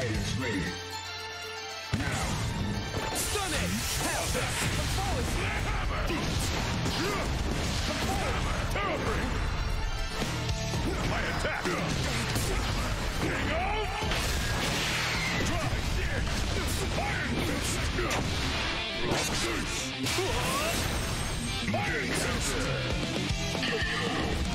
is ready. Now. Stunning! Hell! The ball is hammer! The ball! My attack! King of! Try! Iron Fist! Iron Fist!